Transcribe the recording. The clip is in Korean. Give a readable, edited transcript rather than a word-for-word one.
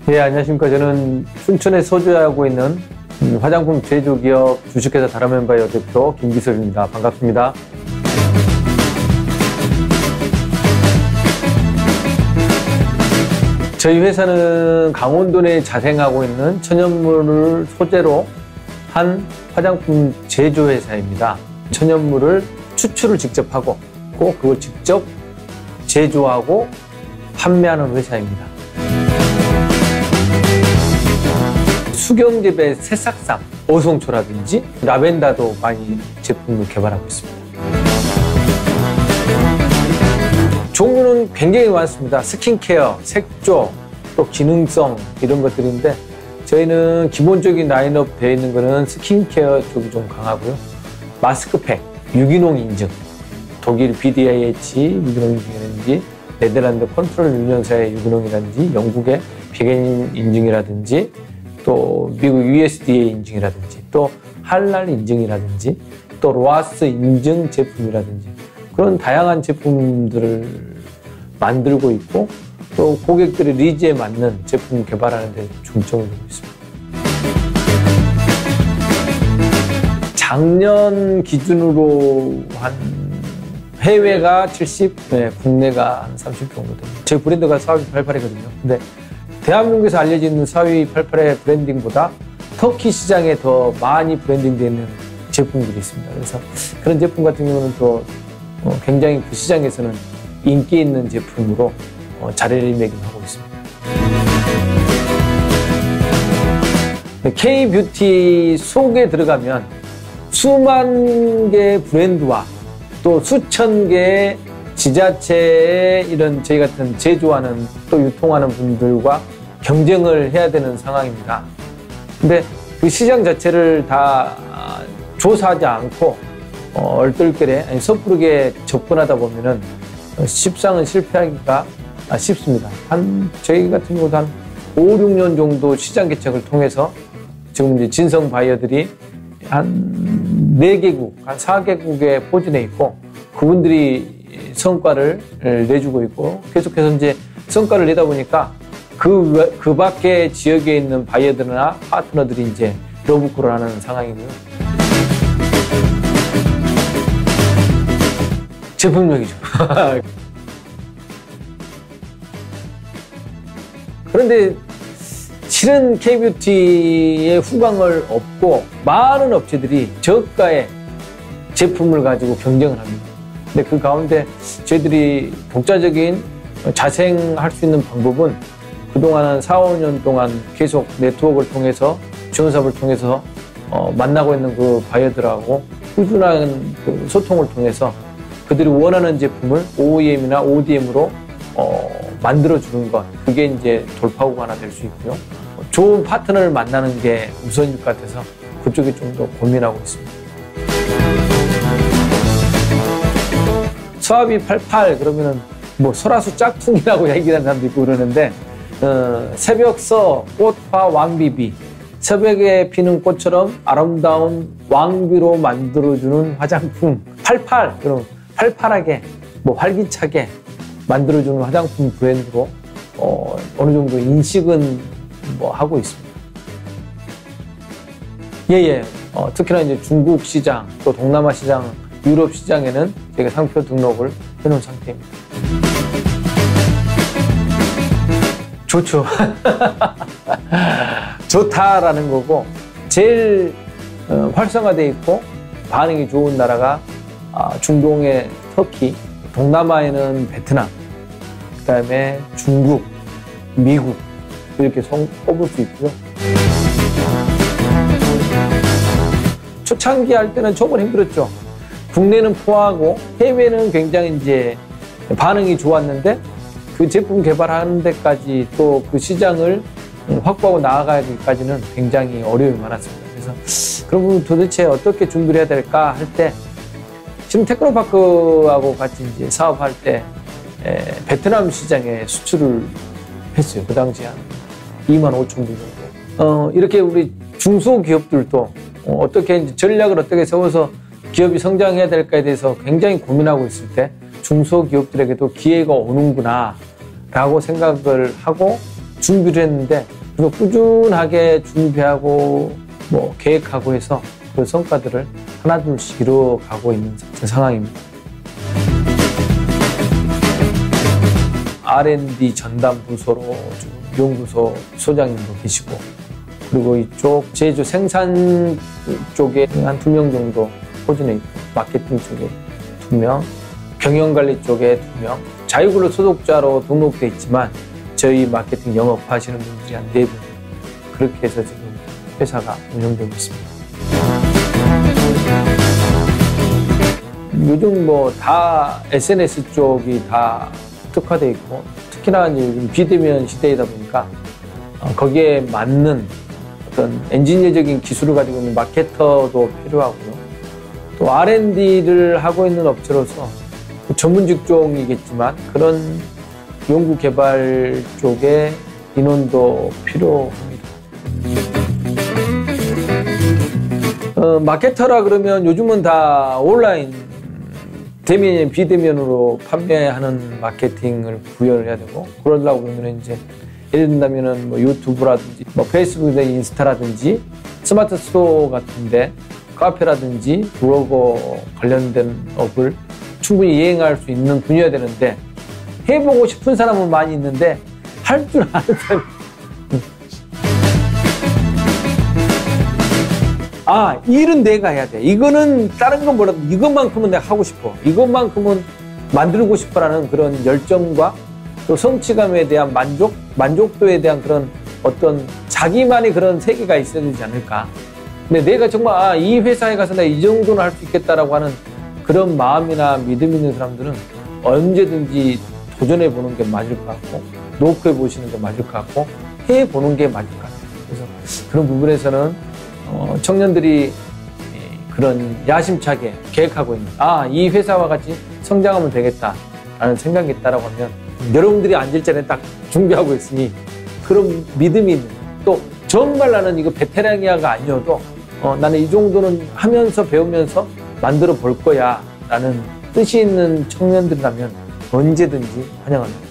예, 안녕하십니까. 저는 춘천에 소주하고 있는 화장품 제조기업 주식회사 다라멘바이오 대표 김기섭입니다. 반갑습니다. 저희 회사는 강원도 내에 자생하고 있는 천연물을 소재로 한 화장품 제조회사입니다. 천연물을 추출을 직접 하고 그걸 직접 제조하고 판매하는 회사입니다. 수경재배 새싹삼, 어송초라든지 라벤더도 많이 제품을 개발하고 있습니다. 종류는 굉장히 많습니다. 스킨케어, 색조, 또 기능성 이런 것들인데 저희는 기본적인 라인업 되어 있는 거는 스킨케어 쪽이 좀 강하고요. 마스크팩, 유기농 인증, 독일 BDIH 유기농 인증이라든지 네덜란드 컨트롤 유전사의 유기농이라든지 영국의 비건 인증이라든지 또 미국 USDA 인증이라든지 또 할랄 인증이라든지 또 로아스 인증 제품이라든지 그런 다양한 제품들을 만들고 있고 또 고객들의 니즈에 맞는 제품 개발하는 데 중점을 두고 있습니다. 작년 기준으로 한 해외가 70, 국내가 한 30 정도 됩니다. 제 브랜드가 4288이거든요. 근데 대한민국에서 알려져 있는 4288의 브랜딩보다 터키 시장에 더 많이 브랜딩되는 제품들이 있습니다. 그래서 그런 제품 같은 경우는 또 굉장히 그 시장에서는 인기 있는 제품으로 자리매김하고 있습니다. K-뷰티 속에 들어가면 수만 개의 브랜드와 또 수천 개의 지자체의 이런 저희 같은 제조하는 또 유통하는 분들과 경쟁을 해야 되는 상황입니다. 근데 그 시장 자체를 다 조사하지 않고 얼떨결에 아니 섣부르게 접근하다 보면은 십상은 실패하기가 쉽습니다. 저희 같은 경우도 한 5, 6년 정도 시장 개척을 통해서 지금 이제 진성 바이어들이 한 4개국, 한 4개국에 포진해 있고 그분들이 성과를 내주고 있고 계속해서 이제 성과를 내다 보니까 그 밖에 지역에 있는 바이어들이나 파트너들이 이제 러브콜을 하는 상황이고요. 제품력이죠. 그런데 실은 K-뷰티의 후광을 얻고 많은 업체들이 저가의 제품을 가지고 경쟁을 합니다. 근데 그 가운데 저희들이 독자적인 자생할 수 있는 방법은 그동안 한 4, 5년 동안 계속 네트워크를 통해서 지원사업을 통해서 만나고 있는 그 바이어들하고 꾸준한 그 소통을 통해서 그들이 원하는 제품을 OEM이나 ODM으로 만들어주는 것, 그게 이제 돌파구가 하나 될 수 있고요. 좋은 파트너를 만나는 게 우선일 것 같아서 그쪽에 좀 더 고민하고 있습니다. 서합이 88 그러면은 뭐 소라수 짝퉁이라고 얘기하는 사람도 있고 그러는데 새벽서 꽃화 왕비비, 새벽에 피는 꽃처럼 아름다운 왕비로 만들어주는 화장품 88 그럼 팔팔하게 뭐 활기차게 만들어주는 화장품 브랜드로 어느 정도 인식은 뭐 하고 있습니다. 예예. 특히나 이제 중국 시장 또 동남아 시장, 유럽 시장에는 저희가 상표 등록을 해놓은 상태입니다. 좋죠. 좋다라는 거고 제일 활성화되어 있고 반응이 좋은 나라가 중동의 터키, 동남아에는 베트남, 그 다음에 중국, 미국 이렇게 꼽을 수 있고요. 초창기 할 때는 정말 힘들었죠. 국내는 포하고 해외는 굉장히 이제 반응이 좋았는데 그 제품 개발하는 데까지 또 그 시장을 확보하고 나아가기까지는 굉장히 어려움이 많았습니다. 그래서 그럼 도대체 어떻게 준비를 해야 될까 할 때 지금 테크노파크하고 같이 이제 사업할 때 베트남 시장에 수출을 했어요. 그 당시에 한 25,000불 정도. 이렇게 우리 중소기업들도 어떻게 이제 전략을 어떻게 세워서 기업이 성장해야 될까에 대해서 굉장히 고민하고 있을 때 중소기업들에게도 기회가 오는구나 라고 생각을 하고 준비를 했는데 그래서 꾸준하게 준비하고 뭐 계획하고 해서 그 성과들을 하나둘씩 이루어가고 있는 상황입니다. R&D 전담 부서로 연구소 소장님도 계시고, 그리고 이쪽 제조 생산 쪽에 한 2명 정도 포진해 있고, 마케팅 쪽에 2명, 경영관리 쪽에 2명, 자유근로 소속자로 등록돼 있지만 저희 마케팅 영업하시는 분들이 한 4분, 그렇게 해서 지금 회사가 운영되고 있습니다. 요즘 뭐 다 SNS 쪽이 다 특화되어 있고, 특히나 요즘 비대면 시대이다 보니까 거기에 맞는 어떤 엔지니어적인 기술을 가지고 있는 마케터도 필요하고요. 또 R&D를 하고 있는 업체로서 전문 직종이겠지만 그런 연구 개발 쪽에 인원도 필요합니다. 마케터라 그러면 요즘은 다 온라인 대면, 비대면으로 판매하는 마케팅을 구현을 해야 되고, 그러려고 그러면 이제 예를 든다면은 뭐 유튜브라든지 뭐 페이스북이나 인스타라든지 스마트 스토어 같은데 카페라든지 블로거 관련된 업을 충분히 이행할 수 있는 분야가 되는데, 해보고 싶은 사람은 많이 있는데 할 줄 아는 사람이 이 일은 내가 해야 돼. 이거는 다른 건 몰라도 이것만큼은 내가 하고 싶어. 이것만큼은 만들고 싶어라는 그런 열정과 또 성취감에 대한 만족도에 대한 그런 어떤 자기만의 그런 세계가 있어야 되지 않을까. 근데 내가 정말 이 회사에 가서 내가 이 정도는 할 수 있겠다라고 하는 그런 마음이나 믿음 있는 사람들은 언제든지 도전해 보는 게 맞을 것 같고, 노크해 보시는 게 맞을 것 같고, 해 보는 게 맞을 것 같아요. 그래서 그런 부분에서는 청년들이 그런 야심차게 계획하고 있는, 이 회사와 같이 성장하면 되겠다라는 생각이 있다라고 하면 여러분들이 앉을 자리에 딱 준비하고 있으니 그런 믿음이 있는, 또 정말 나는 이거 베테랑이야가 아니어도 나는 이 정도는 하면서 배우면서 만들어 볼 거야 라는 뜻이 있는 청년들이라면 언제든지 환영합니다.